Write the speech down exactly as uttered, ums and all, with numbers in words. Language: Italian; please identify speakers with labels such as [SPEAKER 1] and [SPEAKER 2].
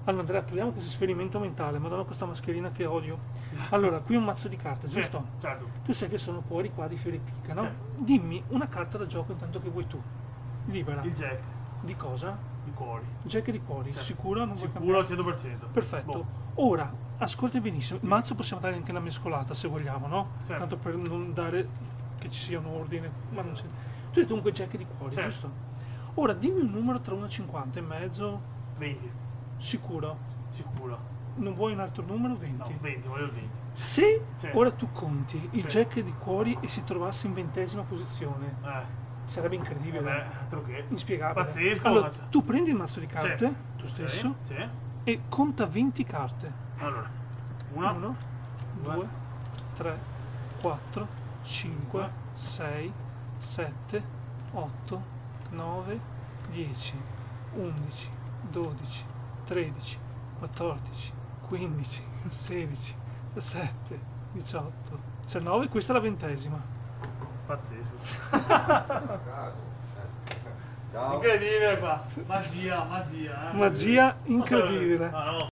[SPEAKER 1] Allora Andrea, proviamo questo esperimento mentale, madonna questa mascherina che odio. Allora, qui un mazzo di carte, giusto?
[SPEAKER 2] Certo, certo.
[SPEAKER 1] Tu sai che sono fuori qua di fiori picca, no?
[SPEAKER 2] Certo.
[SPEAKER 1] Dimmi una carta da gioco intanto che vuoi tu. Libera.
[SPEAKER 2] Il jack,
[SPEAKER 1] Di cosa?
[SPEAKER 2] i cuori.
[SPEAKER 1] Jack di cuori,
[SPEAKER 2] Certo.
[SPEAKER 1] sicuro? Non vuoi
[SPEAKER 2] Sicuro al
[SPEAKER 1] cambiare?
[SPEAKER 2] cento per cento.
[SPEAKER 1] Perfetto.
[SPEAKER 2] Boh.
[SPEAKER 1] Ora, ascolta benissimo, il mazzo possiamo dare anche la mescolata se vogliamo, no?
[SPEAKER 2] Certo.
[SPEAKER 1] Tanto per non dare che ci sia un ordine, ma non c'è. Tu hai dunque Jack di cuori,
[SPEAKER 2] Certo.
[SPEAKER 1] giusto? Ora dimmi un numero tra uno e cinquanta e mezzo,
[SPEAKER 2] venti,
[SPEAKER 1] sicuro.
[SPEAKER 2] sicuro.
[SPEAKER 1] Non vuoi un altro numero?
[SPEAKER 2] No,
[SPEAKER 1] venti.
[SPEAKER 2] venti, voglio il venti.
[SPEAKER 1] Se
[SPEAKER 2] Sì.
[SPEAKER 1] ora tu conti il
[SPEAKER 2] Sì.
[SPEAKER 1] Jack di cuori e si trovasse in ventesima posizione,
[SPEAKER 2] Eh,
[SPEAKER 1] sarebbe incredibile,
[SPEAKER 2] vabbè, altro che.
[SPEAKER 1] inspiegabile.
[SPEAKER 2] Pazzesco.
[SPEAKER 1] Allora,
[SPEAKER 2] ma-
[SPEAKER 1] tu prendi il mazzo di
[SPEAKER 2] Sì.
[SPEAKER 1] carte, tu
[SPEAKER 2] Ok,
[SPEAKER 1] stesso,
[SPEAKER 2] Sì.
[SPEAKER 1] e conta venti carte.
[SPEAKER 2] Allora, una,
[SPEAKER 1] uno,
[SPEAKER 2] due,
[SPEAKER 1] due, tre, quattro, cinque,
[SPEAKER 2] due.
[SPEAKER 1] sei, sette, otto, nove, dieci, undici, dodici, tredici, quattordici, quindici, sedici, diciassette, diciotto, diciannove, questa è la ventesima.
[SPEAKER 2] pazzesco.
[SPEAKER 3] Ciao.
[SPEAKER 2] Incredibile qua. Magia, magia. Eh.
[SPEAKER 1] Magia incredibile.
[SPEAKER 2] Ah, no.